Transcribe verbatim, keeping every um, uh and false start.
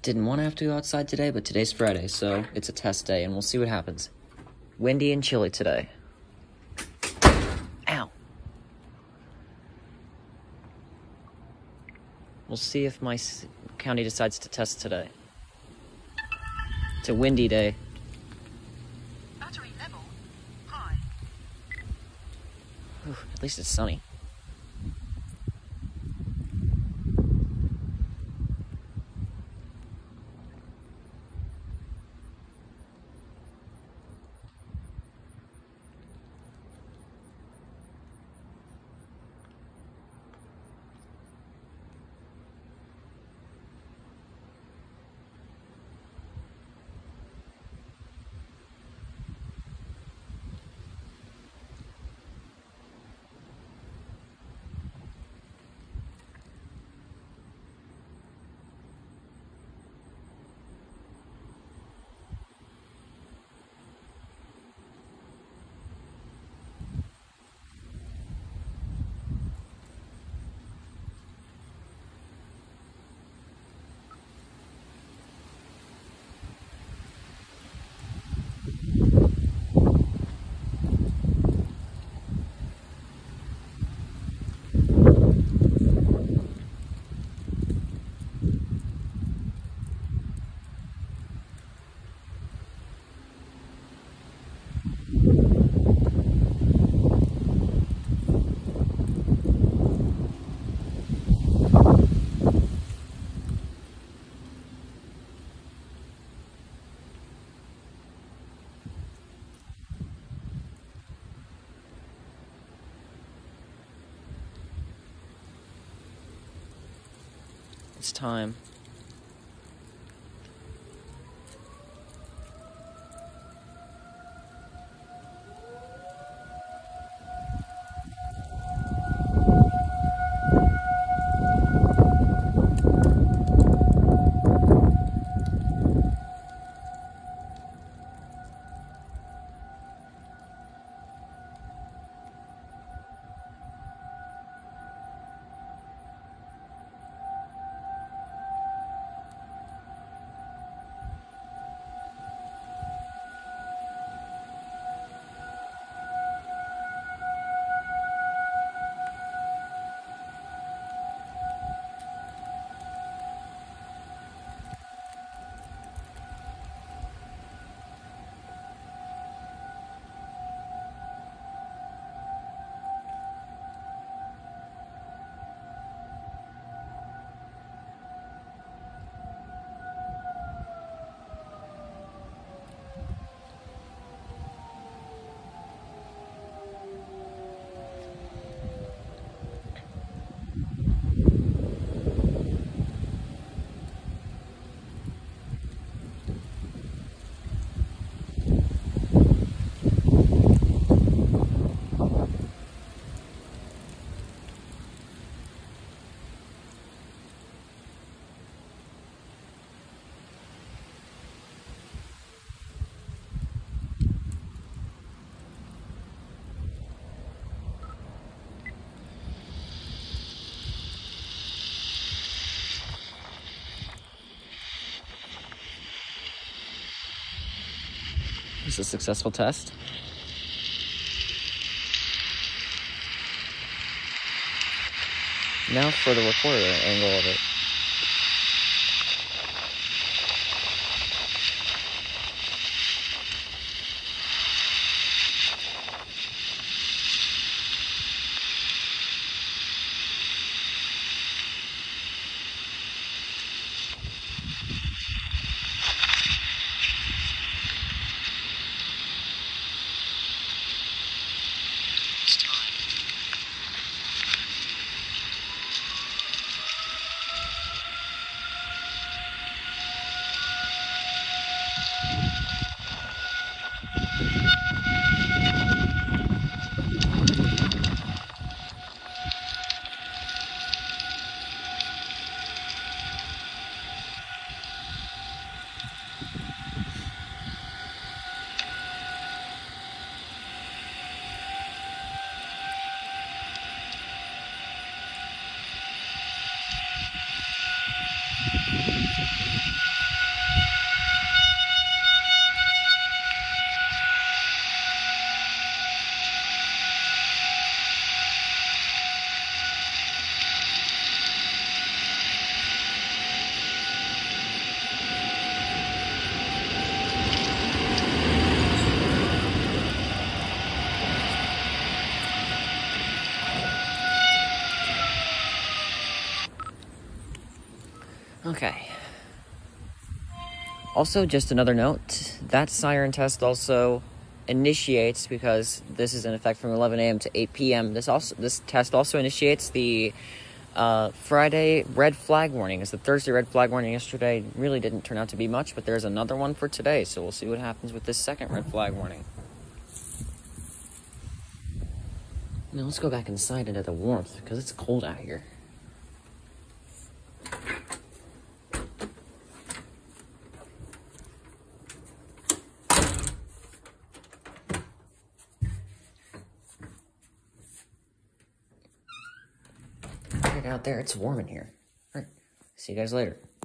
Didn't want to have to go outside today, but today's Friday, so it's a test day, and we'll see what happens. Windy and chilly today. Ow. We'll see if my county decides to test today. It's a windy day. Battery level high. Whew, at least it's sunny. It's time. It was a successful test. Now for the recorder angle of it. Also, just another note, that siren test also initiates, because this is in effect from eleven a.m. to eight p.m., this also this test also initiates the uh, Friday red flag warning. As the Thursday red flag warning yesterday really didn't turn out to be much, but there's another one for today, so we'll see what happens with this second red flag warning. Now let's go back inside into the warmth, because it's cold out here. Out there, it's warm in here. All right, see you guys later.